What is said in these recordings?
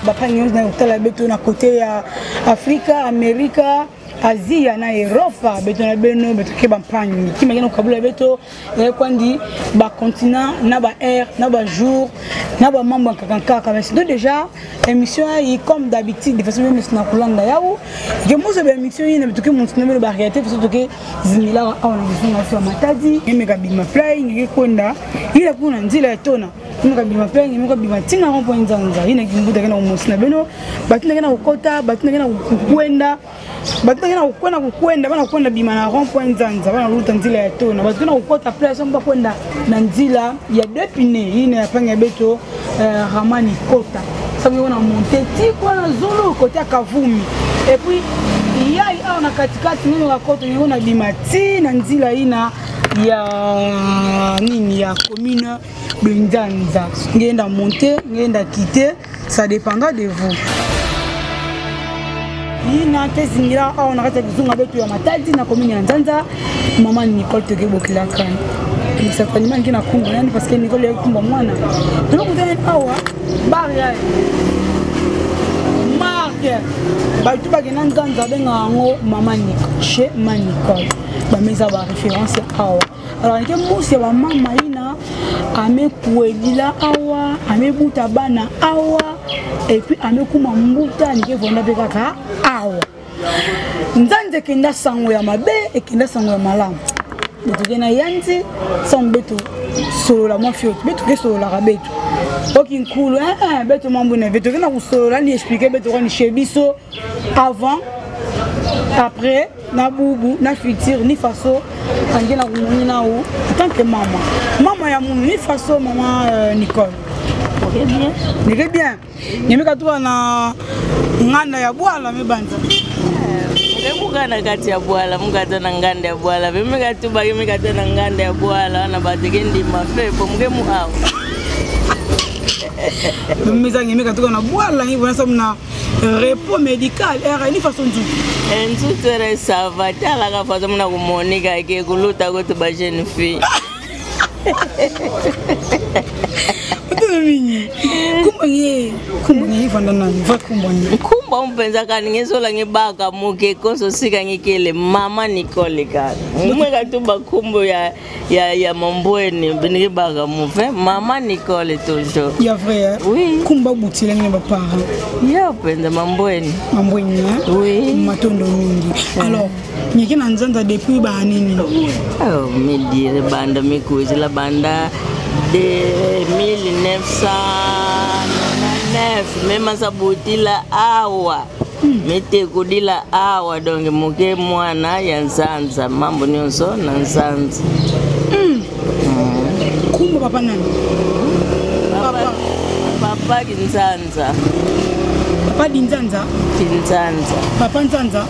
Bapa nyonzo na utala beto na côté ya Afrika, Amerika, Asia na Europa beto na beno beto ke bampani ki magena kabula beto kwandi ba continent na ba air na ba jour na ba mambo kakanka mais donc déjà émission yi comme d'habitude de façon même na kulanda yao que moi c'est émission yi na beto ke montina me ba réalité parce que zimila on a besoin na matadi mega big play ngi kwenda ila kuna nzila etona mega big play mega big tinga on point nzanza ina kimbuda kana montina beno batina kana ukota batina kana kwenda batina kana kwenda bana kwenda bima na rond point nzanza bana ruta nzila ya tona batina ukota place on ba kwenda na nzila ya depine ina ya panga beto ramani kota sababu wana monter ti kwa na zolo côté Kavumi et puis yai on a katikati nino la kota ni ona bima ti na nzila ina ya nini ya commune de Nzanza ngenda monter ngenda quitter ça dépendra de vous. Ina tezingira au nakata kizunga betu ya matadi na commune ya Nzanza mama Nicole Tekebokila kan ni safari mangi na kumba yani parce que Nicole yakumba mwana tunakutana awa baria marque batu bagena Nzanza benga ngo mama Nicole chez Nicole ba meza ba référence awa alors que musi ba mama ina amekuelila awa amebuta bana awa et puis amekuma mbuta nike vonda bekaka awa Nzanza kenda sango ya mabe e kenda sango ya malamu beto kena yanzi sango beto solo la mafiote beto ke solo la beto okin cool beto mambo na beto kena kusolo la ni expliquer beto ko ni chebiso avant après na bubu na futur ni faso angena kumuni na u tant que mama ya munu ni faso mama Nicole Nige bien. Nimeka tu na nganda ya bwala mebanza. Mugana kati ya bwala, mugata na nganda ya bwala. Mimeka tu bagi mekata na nganda ya bwala na bategendi mafepo mugemu hao. Mimeza nimeka tu na bwala hivyo na sababu na repos médical era ni façon tu. Entu tere sava tala ka façon na kumonika ke kuluta ko tu ba jeune fille. Kumbangi fandana va kumbangi kumba umpenza kani ngesola ngebaka muke koso sika ngikele mama Nicole kani umeka tu bakumbo ya Mambweni biniki baka mufe mama Nicole toujours ya vrai oui kumba butile ngene ba parents ya penza Mambweni oui matondo mingi alors nyeke na Nzanza depuis ba nini oh me dire banda mikuzi la banda de 1909 mema sabutila awa mete kudila awa donge muke mwana ya Nzanza mambo nyonso na Nzanza kumba papa nani papa Nzanza papa Nzanza papa Nzanza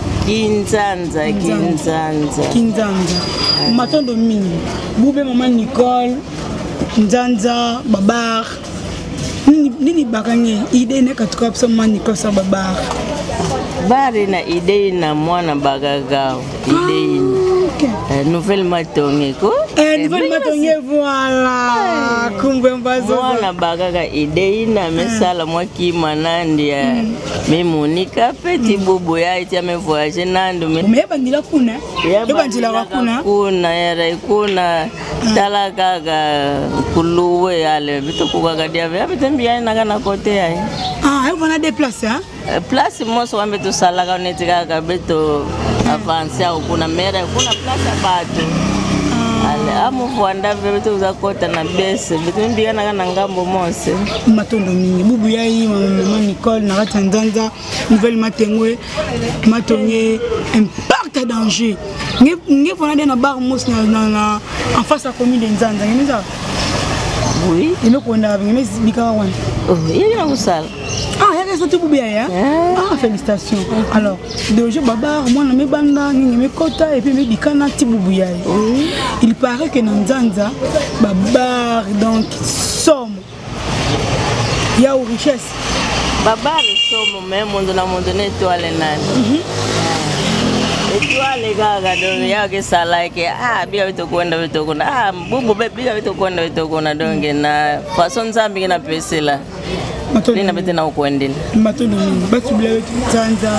Kinzanza matondo mingi bube mama Nicole Nzanza babar nini bakanye ide ne katika psa mama Nicole sa babar bari na ide na mwana bagagao ide nouvelle matonge ko nouvelle matonge voilà kumbe mbazo mwana bagaga ide na mesala mwaki manandi ya memonika petit bobo ya iti ame voyage nandu mebandila kuna yebandila kuna yara ikuna tala kaga kuluwe yale bitu kugaga dia bitembia na kana kote ya elle va déplacer hein place moi so ambe to sala ka netika ka beto avancer kuna mera kuna place batu ale amu fuanda beto za kota na bese bitembia na kana ngambo mose matondo mingi bubu yayi mama Nicole na kata Nzanza nouvelle matengwe matonye impact danger nge fona na bar mos na en face à commune de Nzanza ngeza oui ino kona ngeme bika wana oh yeye na kusala il y a des gens qui félicitations. Alors, de jour baba, moi na me banda, ni me kota et puis me bikana tibubuya. Il paraît que dans Nzanza, baba donc somme. Il y a une richesse. Baba somme même monde na monde ne to ale nani. Etwale gaga donge yake salake biga bitokwenda bitokona bubu biga bitokwenda bitokona donge na façon zambi ngina pesela nina betena ukwendela matondo batu bila Nzanza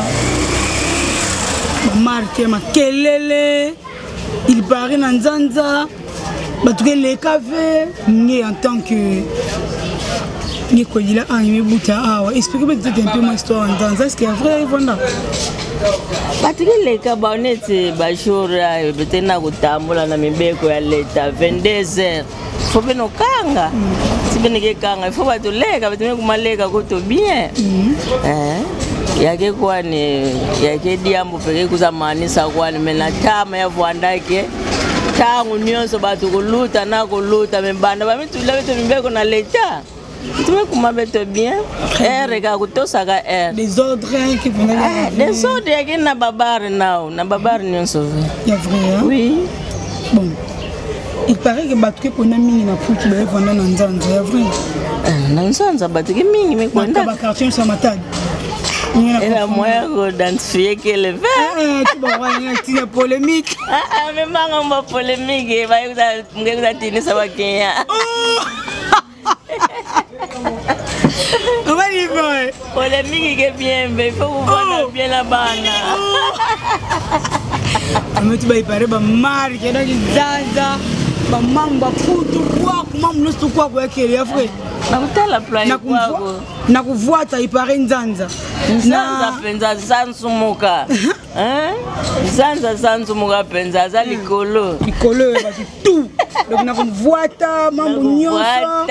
marque makelele il paraît na Nzanza batu les cafés ni en tant que ni ko dila mi buta awa expliquez peut-être un peu mon histoire en Nzanza est-ce que vrai voilà Patikile kabonete bashura betena kutambula na mibeko ya leta 22h fobe no kanga sibene kanga fo batuleka betime kumaleka kuto bien yake kwani yake diambo peke kuzamanisa kwani mena tama ya vuandake tangu nyonso batu kuluta na kuluta membanda bamitula beto mibeko na leta tu veux comment mettre bien regarde kutosa ka des ordres qui vont des ordres qui na babar nao na babar ni sauvé il y a vrai hein? Oui bon il paraît que battu pour na mingi na putu ba vendre na Nzanza il y a vrai na Nzanza battu mingi me kwenda ba quartier sa matadi era moya go identifier que le vert tu vas voir une polémique mais manga polémique ba ngekuza tini sabakenya on va y voir polémique est bien mais il faut voir bien la bana mais tu vas y parler ba marque na Nzanza ba mamba putu kwa mamu nusu kwa kele afre na kutala plan kwako na kuvuata ipare Nzanza Nzanza penza sansumuka Nzanza sansumuka penza za likolo ba tout donc na kuvuata mambo nyonso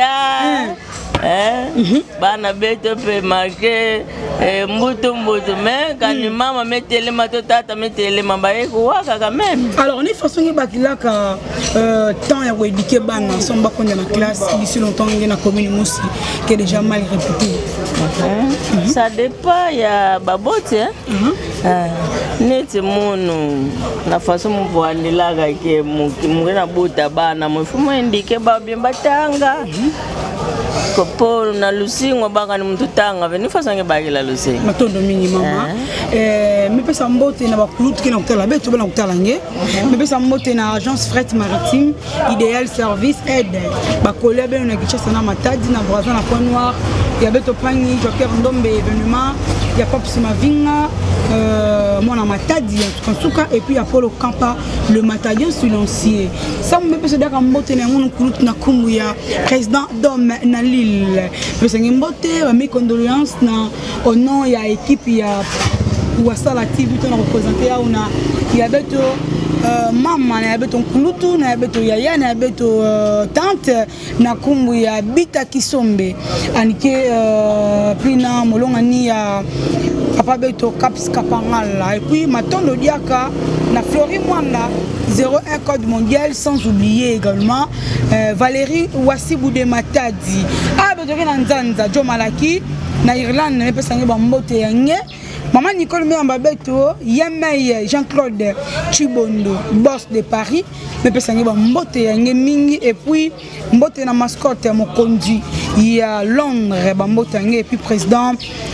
bana beto pe marqué mbutu mais quand maman metele matata metele mambaye kuwaka quand même alors on est façon que bakilaka temps ya éduquer bana somba konda na classe d'ici longtemps na commune musi qui est déjà mal répété ça dépend ya babote neti munu na façon mvoanilaka ke mungena buta bana mfumo indike ba bien batanga kopo na lusingo banga ni mtu tanga veni fasange bagila lusingo matondo mingi mama me pesa mbote na bakulutu kina kutala beto bana kutala nge me pesa mbote na agence fret maritime idéal service aide bakolia beno na Kinshasa na Matadi na Brazza na Point Noir ya beto pangi Joker Ndombe événement ya Pops Mavinga moi na Matadi en tout cas et puis Apollo Campa le matadion silencieux ça me pesa daka mbote na ngunu kulutu na kumbu ya président d'homme na Lille pesa ngimbote ba mes condoléances na au nom ya équipe ya Wasala TV to na représenter ya una ya beto mama na beto nkulutu na beto yaya na beto tante na kumbu ya Bita Kisombe anike pina molonga ni ya papa beto Caps Kapangala et puis matondo diaka na Flori Mwanda 01 code mondial sans oublier également Valérie Wassibou de Matadi beto na Nzanza Jo Malaki na Irlande na pesa nge ba mbote yange Maman Nicole Méamba Beto, Yamay Jean-Claude Chibondo, boss de Paris, me pesangi ba mbote yange mingi et puis mbote na mascotte mo conduit il y a Londres ba mbote yange et puis président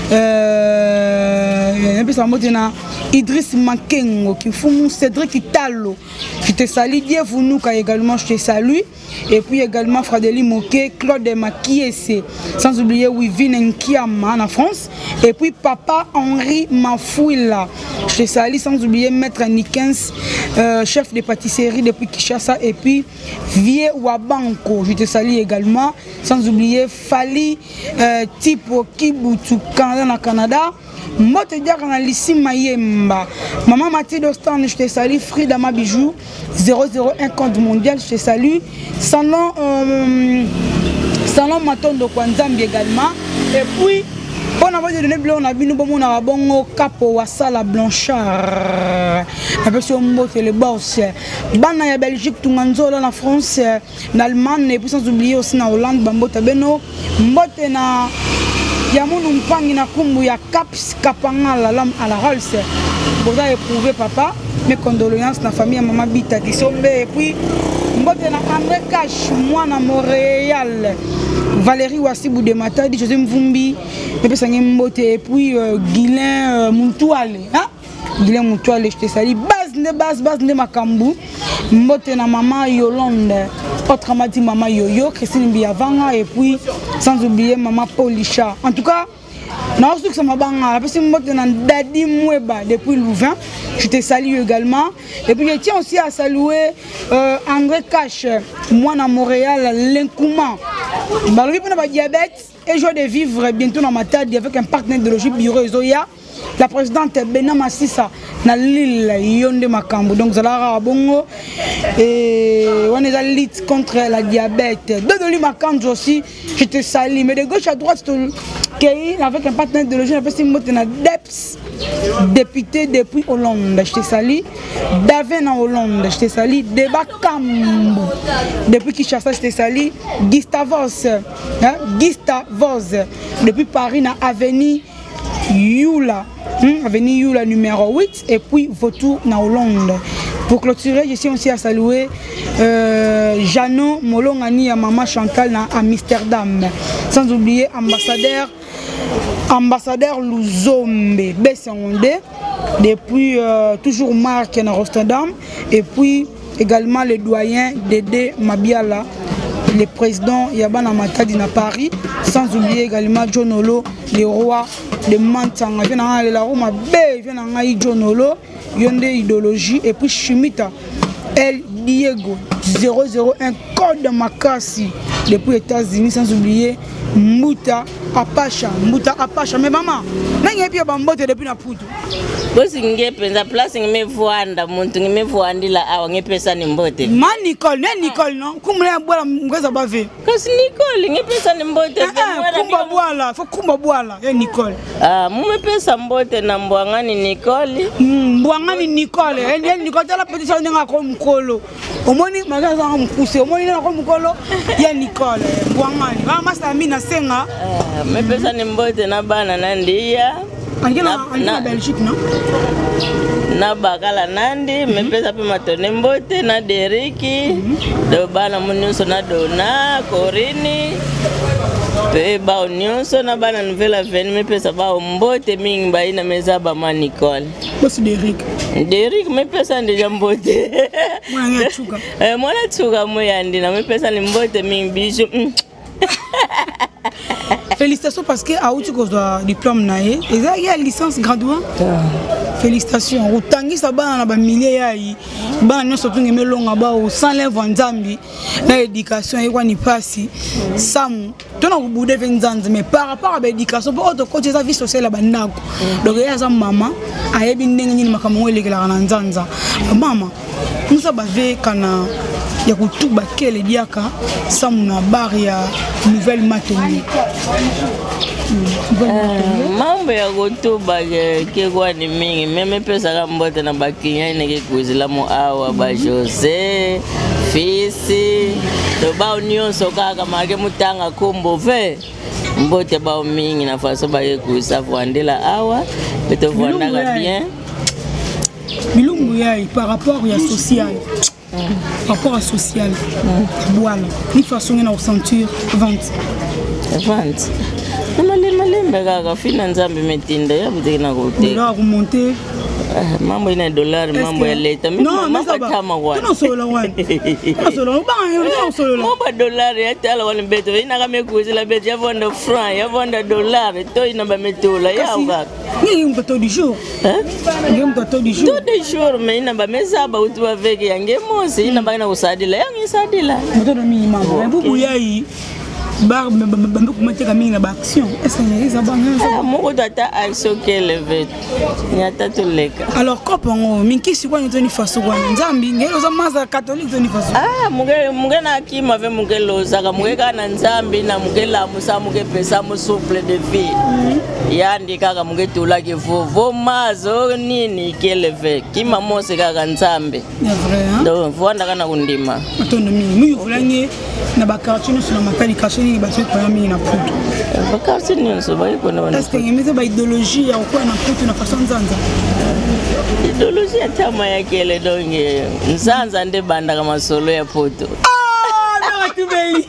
me pesangi mbote na Idriss Makengo qui fumu Cédric Italo. Je te salue Dieu Vunouka également je te salue et puis également Fradeli Moké, Claude Makiese, sans oublier Wivine Nkiama en France et puis papa Henri Mafouila. Je te salue sans oublier Maître Nikens, chef de pâtisserie depuis Kinshasa et puis Vieux Wabanko. Je te salue également sans oublier Fali Tipo Kibutu Canada. Mote diaka na Lissi Mayemba. Maman Mathilde Stan, je te salue. Frida Mabijou 001 compte mondial, je te salue. Salon Matondo Kwanzambi également. Et puis on a donné blanc, on a bien bon bongo capo Wasala Blanchard. Avec son mot le boss. Bana ya Belgique, Tunganzola na France, en Allemagne et puis sans oublier aussi na Hollande, Bambota Beno, Mbote na Yamoun Mpangi na kumbu ya Caps Kapangala l'homme à la Rolls. Vous avez éprouvé papa, mes condoléances na famille à maman Bita Kisombe et puis Mbote na André Cash, moi na Montréal. Valérie Wassibou de Matadi, José Mvumbi, et puis Guilain Moutouale. Guilain Moutouale, je te salue. base de makambu mbote na maman Yolande autrement dit maman Yoyo Christine Biavanga et puis sans oublier maman Paulisha. En tout cas non, je suis Dadi Moueba depuis Louvain. Je te salue également. Et puis je tiens aussi à saluer André Cache, moi à Montréal, l'Incouma. Malgré que j'ai diabète et je vais vivre bientôt dans ma tête avec un partenaire de logique bureau Zoya. La présidente Bena Massissa na l'île Yonde Makambo. Donc Zalara Bongo et on est à lutte contre la diabète. Dodoli Makambo aussi, je te salue. Mais de gauche à droite, avec un partenaire de logique, on a Deps, député depuis Hollande, je te salue. Daven en Hollande, je te salue. Débat Kambo, depuis Kinshasa, je te salue. Gustavos, depuis Paris, na Avenue Yula, avenue Yula numéro 8 et puis Vautour na Hollande. Pour clôturer, je tiens aussi à saluer Jano Molongani à Maman Chantal na Amsterdam. Sans oublier ambassadeur Luzombe Bessonde depuis toujours Marc na Rotterdam et puis également le doyen Dédé Mabiala, le président Yabana Matadi na Paris, sans oublier également Jonolo, le roi de Mantanga, la Roma B, Jonolo, Yonde idéologie, et puis Chimita, El Diego 001 code de Makassi depuis les États-Unis, sans oublier Mbuta Apacha. Mais maman, n'a pas bambote depuis na putu. Bosi ngepenza place ngemevuanda muntu ngemevuandila awa ngepesa ni mbote. Ma Nicole non kumule bwala ngweza bave. Kasi Nicole ngepesa ni mbote. Kumba bwala, faut kumba bwala Nicole. Mumepesa mbote na mbwangani Nicole. Mbwangani Nicole. Nicole tala petition nga ko mkolo. Omoni magaza mkuse, omoni na ko mkolo ya Nicole. Mbwangani. Mama Samina senga. Mepesa ni mbote na bana nandia. Na Belgique non? Na bakala nandi, mepesa pe matone mbote na Deriki, do bana munyoso na Dona, Corini, pe ba nyonso na bana nouvelle veni mepesa ba mbote mingi ba ina meza ba ma Nicole. Bosi Derek mepesa ndi mbote. Mwana chuka. Mwana chuka moyandi na mepesa ni mbote mingi bijou. Félicitations parce que a outi ko do diplôme nae et ça y a licence graduant. Félicitations. Utangi sabana na ba milliers yayi. Bana nyoso tungi melonga ba o sans lèvre nzambi na éducation yekwa ni pasi. Samu tona kubude venzanzi mais par rapport à l'éducation pour autre côté sa vie sociale ba ndako. Donc ya za maman ayebi ndenge nyini makambo elekela na nzanza. Mama musa bave kana ya kutuba kele diaka samu na bar ya nouvelle maternité. Mambo ya kutuba ke kwa ni mingi meme pesa kama mbote na bakinya neke kuzila mo awa ba Jose fisi to ba nyonso kaka make mutanga kumbo ve mbote ba mingi na faso ba ke kusafu andela awa beto vondaka bien bilungu yayi par rapport ya social. Par rapport à social, voilà. Ni façon na ceinture vente. Malembe kaka fina nzambe metinda ya butekina kote. Dola remonter. Mambo ina dollar mambo ya leta. Non, mais ça va. Non solo wan. Non solo ba solo. Mambo dollar ya tala wan beto ina kama kuzila beto ya vonda franc ya vonda dollar to ina ba metola ya uka. Ni mtoto du jour. Ni mtoto du jour. Tout des jours mais ina ba mesaba utu avec yange mosi ina ba ina kusadila yangi sadila. Mtoto minimum. Bubu yayi. Bar bambe kumateka mingi na ba action est-ce que les abangana moko tata action keleve nyata tuleka alors kopango minki sikwa nitoni faso kwa nzambi ngelo za maza catholique toni faso muge na kima ve muge loza muge kana nzambi na muge la musa muge pesa mu souple de vie yandi kaka muge tulake vovo mazo nini keleve kima mose kaka nzambi c'est vrai hein donc vanda kana kundima atondo mingi fulanye na ba quartier no na matali kashini ba tso kwa mingi na putu ba quartier ni so ba iko na est-ce que yemeze ba idéologie ya kwa na putu na façon nzanza idéologie ya chama ya kele donge nzanza nde banda kama solo ya putu na tu beli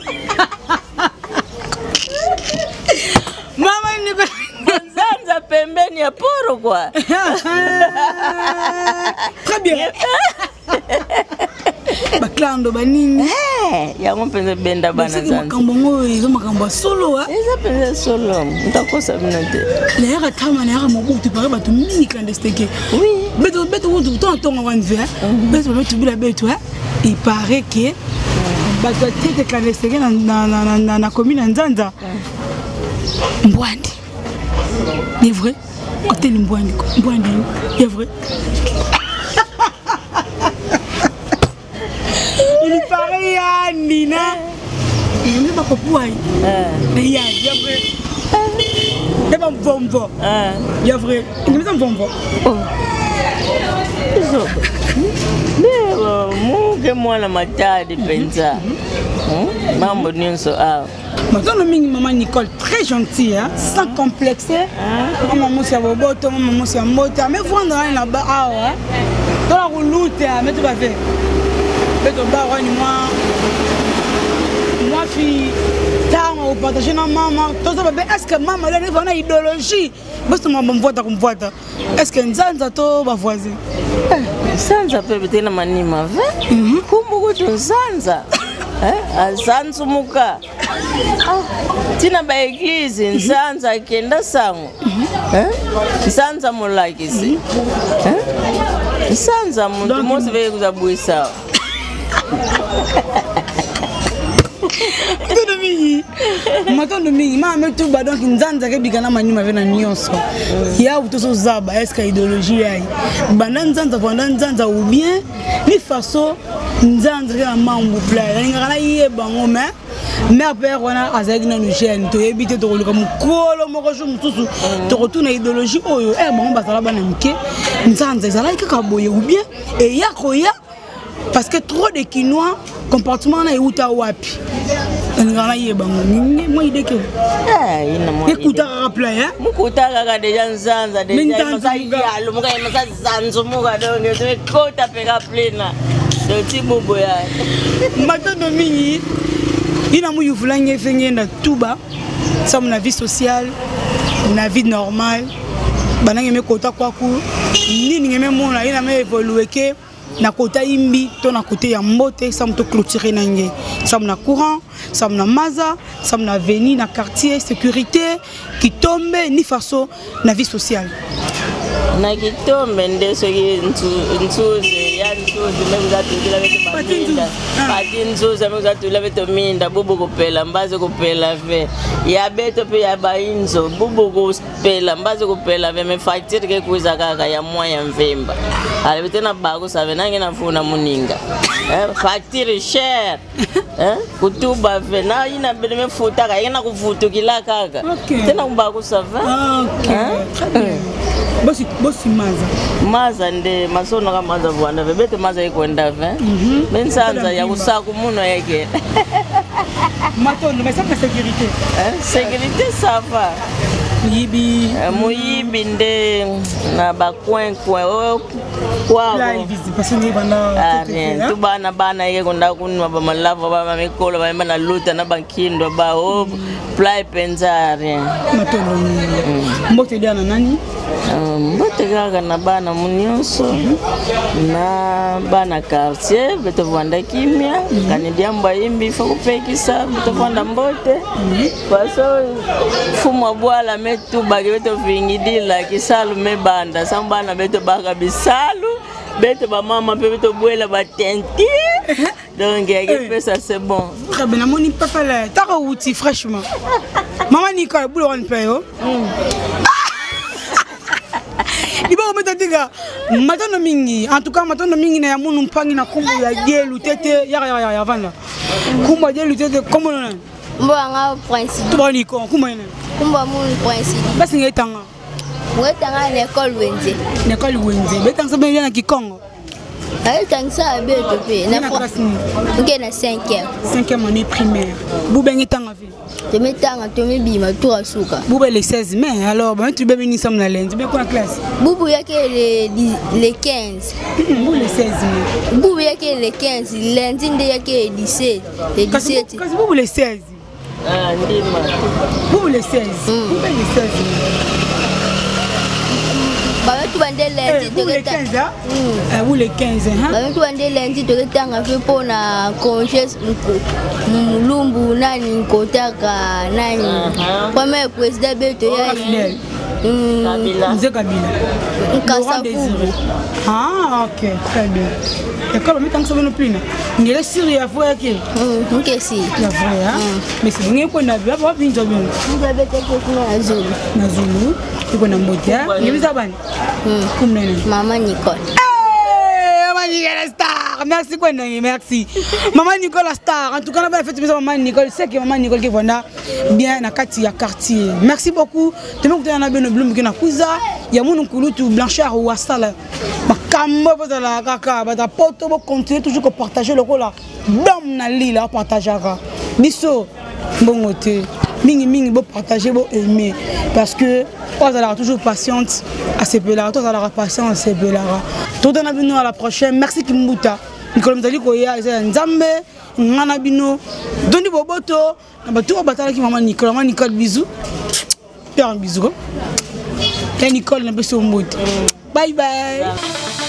mama ni nzanza pembeni ya poro kwa très bien. Baklando banini. Yango penza benda bana zanza. Makambo izo makambo solo ah. Eza penza solo. Mtakosa binate. Le yaka kama na yaka mobutu pare batu mini clandestin. Oui. Beto wutu tonga wanze. Beto bila beto hein. Il paraît que bato tete clandestin na commune Nzanza. Mbwandi. C'est vrai. Hôtel Mbwandi. Mbwandi. C'est vrai. Il paraît à Nina. Il n'y a pas de pouvoir. Mais il y a vrai. Il y a pas de bombe. Il y a vrai. Il y a pas de bombe. Mais moi la matade pensa. Mambo nyonso ah. Maman Nicole très gentille hein, sans complexe. Maman Moussia Boboto, maman Moussia Mota, mais vous en avez là-bas ah ouais. Dans la route mais tu vas faire. Mais tu vas voir moi fille tant au partager na maman. Toi ça va est-ce que maman elle a une idéologie? Parce que maman me voit. Est-ce que Nzanza to ba voisin? Nzanza peut-être na manima va. Kumbuko to Nzanza. Azanzu muka. Tina ba église Nzanza kenda sango. Nzanza mulakisi. Nzanza muntu mose ve kuzabuisa. Matondo mingi mama tu ba donc Nzanza ke bikana manima ve na nyonso. Ya utoso zaba est-ce que idéologie yayi. Bana Nzanza vanda Nzanza ou bien ni façon Nzanza ke mambo pla. Ngana yeba ngome. Mère père wana azaki na jeune to ebite to koluka mukolo moko jo mususu to retourna idéologie oyo bon bazala bana mke Nzanza ezala kaka boye ou bien et ya koya parce que trop de Kinois comportement na euta wapi ngana yeba ngoni moi ideke ina moi écoute rappeler hein mukuta kaka déjà Nzanza déjà masayalo muka masazanzo muka donc je kota peka plena de tibubo ya matondo mingi ina muyu fulanye fengenda tuba somme na vie sociale na vie normale banange me kota kwaku nini ngeme mona ina me évoluer ke na kota imbi to na côté ya mbote somme to clôturer nange somme na courant somme na maza somme na veni na quartier sécurité qui tombe ni façon na vie sociale na kitombe ndeso ntuze ya ntuze mekuzatula beto baminda pati ntuze mekuzatula beto minda bubu kupela mbaze kupela ve ya beto pe ya bainzo bubu kupela mbaze kupela ve me facture ke kuiza kaka ya moya mvemba ale betena bago save nange nafuna muninga facture cher kutuba ve na ina bele mefuta ka ina kufutukila kaka tena kumbago save Bosi maza nde masono kama maza bwana bebete maza ikwenda ve Nzanza ya kusaku muno yake matondo mais ça la sécurité sécurité ça va muyibi nde na ba coin kwao parce que bana tu bana yeke konda kunwa ba malava ba mikolo ba na luta na bankindo ba play penzare matondo mbote dia na nani mbote gaga na bana munyoso na bana quartier beto vanda kimia kanidiamba imbi fakupekisa beto vanda mbote paso fumwa bwala metu bage beto vingidila kisalu mebanda sambana beto baka bisalu beto ba mama pe beto bwela ba tenti donc ça c'est bon très bien moni papa là ta outi fraîchement maman Nicole boule on paye il va remettre diga matondo mingi en tout cas matondo mingi na munu mpangi na kumbu ya gelu tete ya vanda kumbu ya gelu tete comme non mbanga principe to bani ko kumbu ina kumbu munu principe basi ngetanga ngotanga l'école wenze betanga sabe bien na Kikongo tangisa beto pe na na 5e année primaire bubengi tanga vi Temetanga bima tout à souka. Boubou le 16 mai, alors tu peux venir ensemble la lundi. Tu quoi classe? Boubou yake le 15. Boubou le 16 mai. Boubou yake le 15, lundi nde yake le 17. Le 17. Kasi boubou le 16. Ndima. Boubou le 16. Boubou le 16. Babetu bande lundi Vous les 15 vous les 15 Babetu bande lundi toketanga fe pona congé mulumbu nani kotaka nani premier président beto ya Kabila. Ah, ok, très bien. Et comme on est en plus, il est sûr qu'il y a vrai qui. Ok, si. Il y a vrai, hein. Mais c'est bien qu'on a vu, on va venir bien. Vous avez été na Zulu. Na Zulu, et qu'on a monté. Il y a ça ban. Comme Maman Nicole. Maman Nicole star. Merci quoi merci. Maman Nicole star. En tout cas, on a fait Maman Nicole, c'est que Maman Nicole qui vient bien na quartier quartier. Merci beaucoup. Tu me connais bien Bloom qui na kuza. Il y a mon kulutu Blanchard ou Astala. Ma cambo pour la kaka, ba ta poto pour continuer toujours que partager le rôle là. Dom na li là partager ka. Biso bon côté. Mingi bon partager bon aimer parce que toi ça la toujours patiente à ces peu là, toi ça la patience à ces peu là. Tout on a vu nous à la prochaine. Merci Kimbuta. Nicolas Mzali Koya, Nzambe, Ngana Bino, Doni Boboto, Nabatou Batala qui maman Nicole bisous. Faire un bisou. Et Nicole n'a pas son mot. Bye bye.